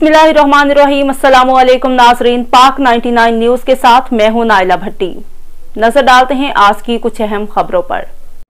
बिस्मिल्लाहिर्रहमानिर्रहीम। अस्सलामु अलैकुम नाज़रीन, पाक 99 न्यूज़ के साथ मैं हूं नाइला भट्टी। नजर डालते हैं आज की कुछ अहम खबरों पर।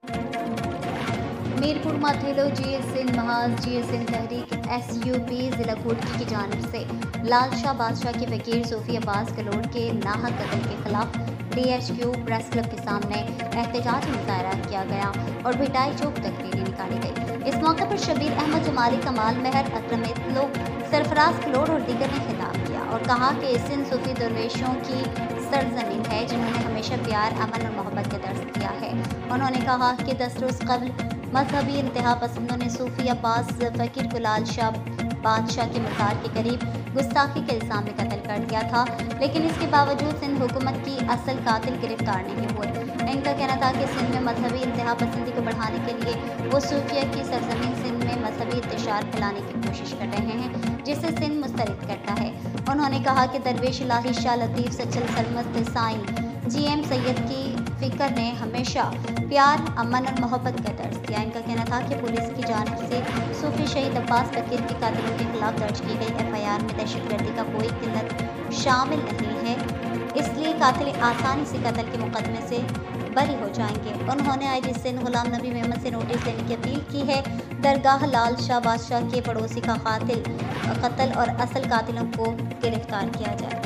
मीरपुर माथेलो GS महाज GS तहरीक SUP जिला कोटकी की जानिब से लाल शाह बादशाह के फकीर सूफी अब्बास गलोड के नाहक कत्ल के खिलाफ DHQ प्रेस क्लब के सामने एहतजाजी मुजाहरा किया गया और भिटाई चौक तकरीरें निकाली गई। इस मौके पर शबीर अहमद, जमाली कमाल, मेहर अकरम इतलो, सरफराज गलोड और दीगर ने खिताब किया और कहा कि सिंध सूफी दरवेशों की सरजमीन है जिन्होंने हमेशा प्यार, अमन और मोहब्बत का दर्ज दिया है। उन्होंने कहा कि 10 रोज़ कबल मजहबी इंतहा पसंदों ने सूफी अब्बास फकीर को लाल शाह बादशाह के मज़ार के करीब गुस्ताखी के इल्ज़ाम में कत्ल कर दिया था, लेकिन इसके बावजूद सिंध हुकूमत की असल कातिल गिरफ्तार नहीं हुए। इनका कहना था कि सिंध में मजहबी इंतहा पसंदी को बढ़ाने के लिए वो सूफिया की सरजमीन सिंध में मजहबी इंतशार फैलाने की कोशिश कर रहे हैं, जिसे सिंध मुस्तरद करता है। उन्होंने कहा कि दरवेश इलाही शाह लतीफ़ सचल सरमस्त साईं GM सैयद की फ़िक्र ने हमेशा प्यार, अमन और मोहब्बत का दर्ज दिया। इनका कहना था कि पुलिस की जानिब से सूफी शहीद अब्बास फकीर के कातिलों के खिलाफ दर्ज की गई FIR में दहशतगर्दी का कोई किल्लत शामिल नहीं है, इसलिए कातिल आसानी से कत्ल के मुकदमे से बरी हो जाएंगे। उन्होंने IG सिंध गुलाम नबी मेमन से नोटिस देने की अपील की है। दरगाह लाल शाह बादशाह के पड़ोसी का कत्ल और असल कातिलों को गिरफ्तार किया जाए।